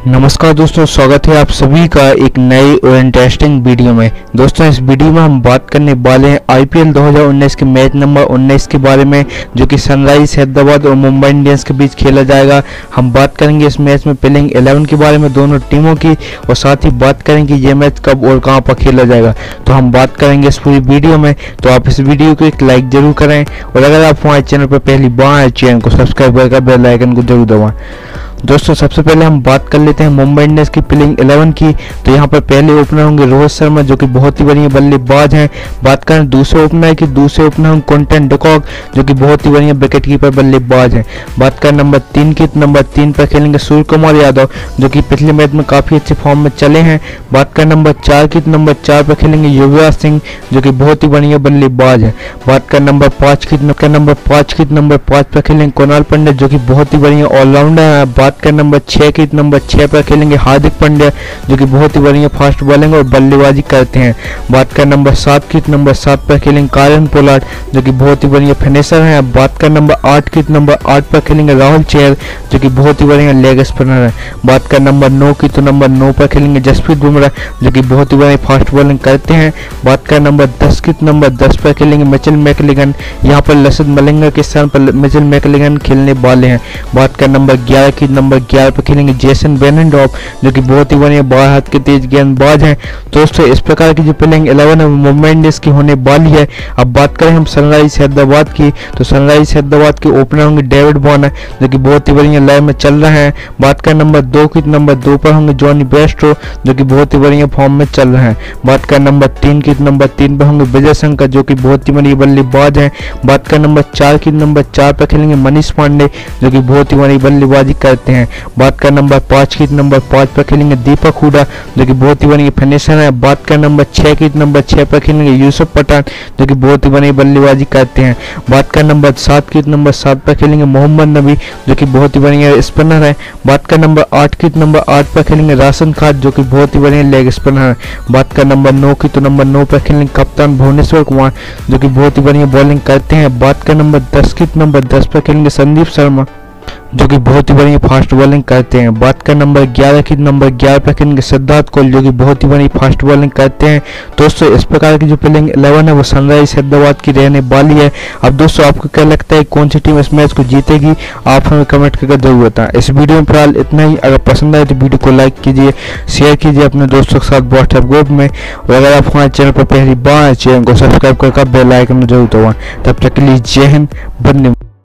नमस्कार दोस्तों, स्वागत है आप सभी का एक नई और इंटरेस्टिंग वीडियो में। दोस्तों इस वीडियो में हम बात करने वाले हैं IPL 2019 के मैच नंबर 19 के बारे में, जो कि सनराइज हैदराबाद और मुंबई इंडियंस के बीच खेला जाएगा। हम बात करेंगे इस मैच में प्लेइंग 11 के बारे में दोनों टीमों की, और साथ ही बात करेंगे ये मैच कब और कहां पर खेला जाएगा। तो हम बात करेंगे इस पूरी वीडियो में। तो आप इस वीडियो को एक लाइक जरूर करें, और अगर आप हमारे चैनल पर पहली बार आए चैनल को सब्सक्राइब करके बेल आइकन को जरूर दबाएं। दोस्तों सबसे पहले हम बात कर लेते हैं मुंबई इंडियंस की प्लेइंग 11 की। तो यहाँ पर पहले ओपनर होंगे रोहित शर्मा, जो कि बहुत ही बढ़िया बल्लेबाज हैं। बात करें दूसरे ओपनर की, दूसरे ओपनर होंगे क्विंटन डिकॉक, जो कि बहुत ही बढ़िया विकेट कीपर बल्लेबाज हैं। बात करें नंबर 3 की, तो नंबर 3 पर खेलेंगे सूर्य कुमार यादव, जो कि पिछले मैच में काफी अच्छे फॉर्म में चले हैं। बात करें नंबर 4 की, तो नंबर 4 पर खेलेंगे युवराज सिंह, जो कि बहुत ही बढ़िया बल्लेबाज है। बात करें नंबर 5 की, नंबर 5 पर खेलेंगे कुणाल पांड्या, जो कि बहुत ही बढ़िया ऑलराउंडर है। बात कर नंबर 6 की, नंबर 6 पर खेलेंगे हार्दिक पांड्या, जो कि बहुत ही बढ़िया फास्ट बॉलिंग और बल्लेबाजी करते हैं। बात कर नंबर 7 की, नंबर 7 पर खेलेंगे कारण पोलार्ड, जो कि बहुत ही बढ़िया फिनिशर हैं। बात कर नंबर 8 की, नंबर 8 पर खेलेंगे राहुल चहर, जो कि बहुत ही बढ़िया लेग स्पिनर है। बात कर नंबर 9 की, तो नंबर 9 पर खेलेंगे जसप्रीत बुमराह, जो कि बहुत ही बढ़िया फास्ट बॉलिंग करते हैं। बात कर नंबर 10 की, नंबर 10 पर खेलेंगे मिचेल मैकलिगन, यहाँ पर लसित मलिंगा के स्थान पर मिचेल मैकलिगन खेलने वाले हैं। बात कर नंबर 11 की, नंबर 11 पर खेलेंगे जेसन बेरेंडॉर्फ, जो कि बहुत ही बढ़िया बाएं हाथ के तेज गेंदबाज हैं। दोस्तों इस प्रकार की जो प्लेइंग 11 है वो मुंबई इंडियंस की होने वाली है। अब बात करें हम सनराइज हैदराबाद की, तो सनराइज हैदराबाद के ओपनर होंगे डेविड वार्नर, जो कि बहुत ही बढ़िया लय में चल रहे हैं। बात करें नंबर 2 की, नंबर 2 पर होंगे जॉनी बेस्टो, जो कि बहुत ही बढ़िया फॉर्म में चल रहे हैं। बात करें नंबर 3 की, नंबर 3 पर होंगे विजय शंकर, जो कि बहुत ही बढ़िया बल्लेबाज हैं। बात करें नंबर 4 की, नंबर 4 पर खेलेंगे मनीष पांडे, जो कि बहुत ही बढ़िया बल्लेबाजी करते हैं। बात कर नंबर 5 की, नंबर 5 पर खेलेंगे दीपक हुडा, जो कि बहुत ही बढ़िया फिनिशर है। बात कर नंबर 6 की, नंबर 6 पर खेलेंगे यूसुफ पठान, जो कि बहुत ही बढ़िया बल्लेबाजी करते हैं। बात कर नंबर 7 की, नंबर 7 पर खेलेंगे मोहम्मद नबी, जो कि बहुत ही बढ़िया स्पिनर है। बात कर नंबर 8 की, नंबर 8 पर खेलेंगे राशन खान, जो कि बहुत ही बढ़िया लेग स्पिनर है। बात कर नंबर 9 की, तो नंबर 9 पर खेलेंगे कप्तान भुवनेश्वर कुमार, जो कि बहुत ही बढ़िया बॉलिंग करते हैं। बात कर नंबर 10 की, नंबर 10 पर खेलेंगे संदीप शर्मा, जो कि बहुत ही बढ़िया फास्ट बॉलिंग करते हैं। बात कर नंबर 11 की, नंबर 11 पर खेलेंगे सिद्धार्थ कौल, जो कि बहुत ही बढ़िया फास्ट बॉलिंग करते हैं। दोस्तों इस प्रकार की जो प्लेइंग 11 है वो सनराइज हैदराबाद की रहने वाली है। अब दोस्तों आपको क्या लगता है कौन सी टीम इस मैच को जीतेगी, आप हमें कमेंट करके जरूर बताएं। इस वीडियो में फिलहाल इतना ही। अगर पसंद आए तो वीडियो को लाइक कीजिए, शेयर कीजिए अपने दोस्तों के साथ व्हाट्सएप ग्रुप में, और अगर आप हमारे चैनल पर पहली बार चैनल को सब्सक्राइब करके बेल आइकन में जरूर दबाएं। तब तक के लिए जय हिंद, वंदे मातरम।